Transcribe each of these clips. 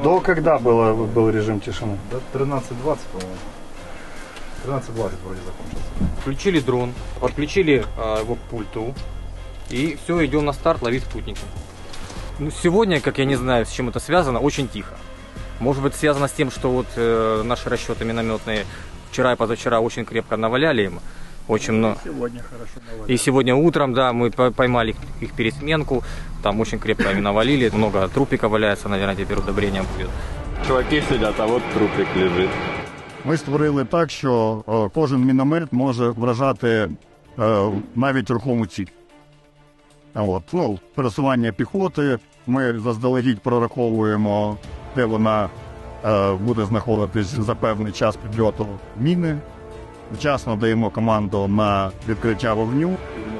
До когда был режим тишины? До 13:20, по-моему. 13:20 вроде закончился. Включили дрон, подключили его к пульту. И все, идем на старт ловить спутники. Ну, сегодня, как я не знаю, с чем это связано, очень тихо. Может быть, связано с тем, что вот наши расчеты минометные вчера и позавчера очень крепко наваляли им. Очень много. Сегодня хорошо наваляли. И сегодня утром, да, мы поймали их пересменку. Там очень крепко они навалили. Много трупика валяется, наверное, теперь удобрения будет. Чуваки сидять, а от трупик лежить. Ми створили так, що кожен міномет може вражати навіть рухому ціль. Пересування піхоти, ми заздалегідь прораховуємо, де вона буде знаходитись за певний час підльоту міни. Вчасно даємо команду на відкриття вогню.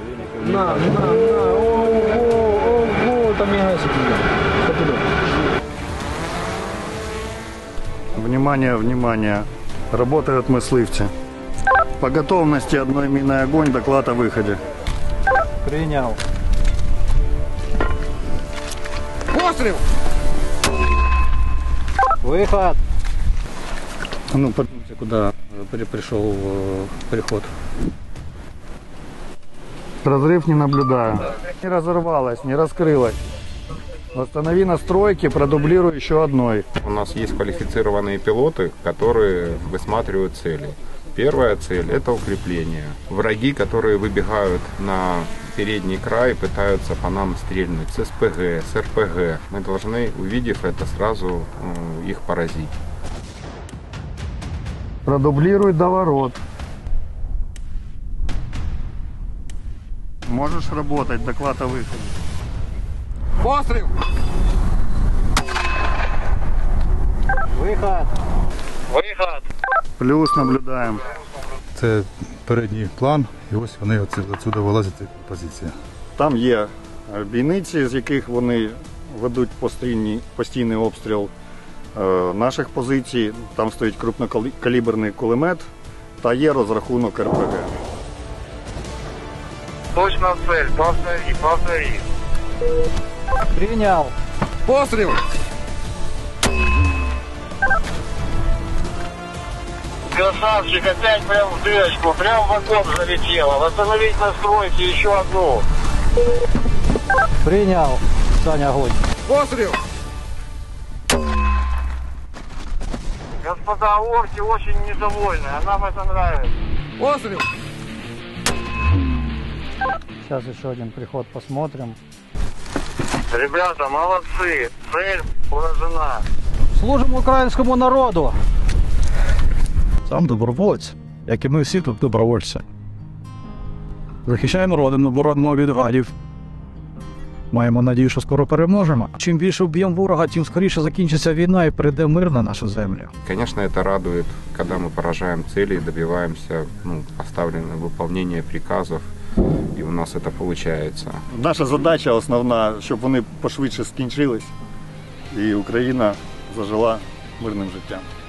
Внимание, внимание. Работают мысливцы. По готовности одной миной огонь, доклад о выходе. Принял. Пострел! Выход! Ну, подумайте, куда пришел приход. Разрыв не наблюдаю. Не разорвалась, не раскрылась. Восстанови настройки, продублируй еще одной. У нас есть квалифицированные пилоты, которые высматривают цели. Первая цель – это укрепление. Враги, которые выбегают на передний край, пытаются по нам стрельнуть с СПГ, с РПГ. Мы должны, увидев это, сразу их поразить. Продублируй доворот. Можешь работать, доклад о выходе. Пострел! Выход! Выход! Плюс наблюдаем. Це передній план, і ось вони отсюди вилазять в позиції. Там є бійниці, з яких вони ведуть постійний обстріл наших позицій. Там стоїть крупнокаліберний кулемет та є розрахунок РПГ. Точно цель, повтори, повтори. Принял! Пострел! Красавчик, опять прям в дырочку, прям в окоп залетело. Восстановить настройки, еще одну. Принял! Саня, огонь! Пострел! Господа, орки очень недовольны, а нам это нравится. Пострел! Сейчас еще один приход посмотрим. Ребята, молодцы, цель поражена. Служимо українському народу! Сам доброволець, як і ми всі тут добровольці. Захищаємо родину, родину від гадів. Маємо надію, що скоро переможемо. Чим більше вб'ємо ворога, тим скоріше закінчиться війна і прийде мир на нашу землю. Конечно, это радует, когда мы поражаем цели и добиваемся поставленного выполнения приказов, и у нас это получается. Наша задача основна, щоб вони пошвидше скінчились і Україна зажила мирним життям.